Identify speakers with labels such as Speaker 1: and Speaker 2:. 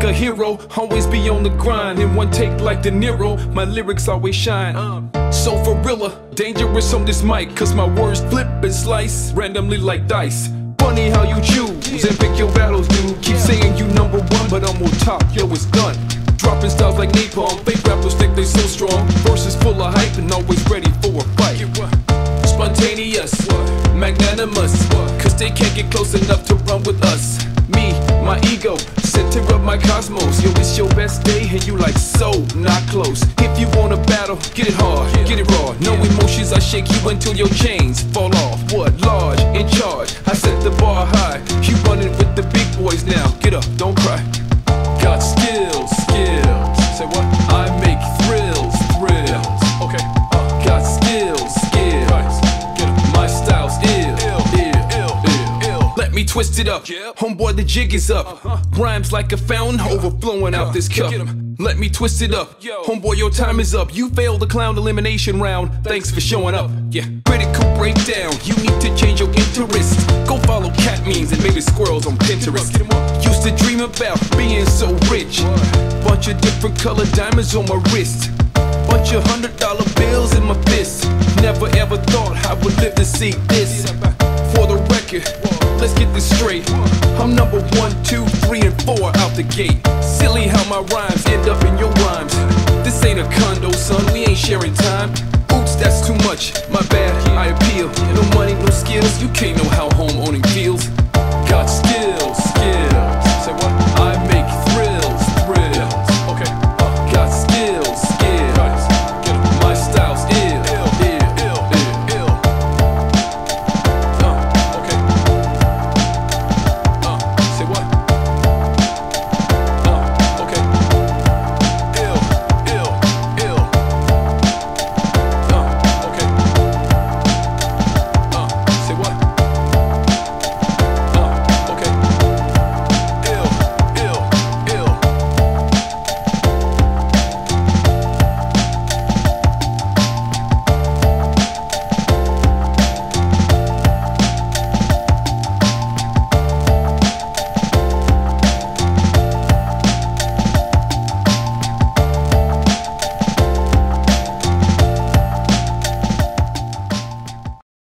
Speaker 1: like a hero, always be on the grind. In one take like De Niro, my lyrics always shine. So for realer, dangerous on this mic, cause my words flip and slice randomly like dice. Funny how you choose and pick your battles, dude. Keep saying you number one, but I'm on top, yo, it's done. Dropping styles like napalm, fake rappers think they so strong. Verses full of hype and always ready for a fight. Spontaneous, magnanimous, cause they can't get close enough to run with us. Me, my ego, center of my cosmos. Yo, it's your best day and you like so not close. If you wanna battle, get it hard, get it raw. No emotions, I shake you until your chains fall off. What? Large, in charge, I set the bar high. You running with the big boys now, get up, don't cry. Got skills, skills. Say what? I make thrills, thrills. Okay. Got skills, skills. Get up. My style's ill. Let me twist it up. Homeboy, the jig is up. Rhymes like a fountain overflowing out this cup. Let me twist it up. Homeboy, your time is up. You failed the clown elimination round. Thanks for showing up. Yeah. Critical breakdown. You need to change your interest. Go follow cat memes and maybe squirrels on Pinterest. Used to dream about being so rich. Bunch of different colored diamonds on my wrist. Bunch of $100 bills in my fist. Never ever thought I would live to see this. For the record, let's get this straight. I'm number 1, 2, 3, and 4 out the gate. Silly how my rhymes end up in your rhymes. This ain't a condo, son, we ain't sharing time. Oops, that's too much, my bad, I appeal. No money, no skills, you can't know how home owning feels. Got skills.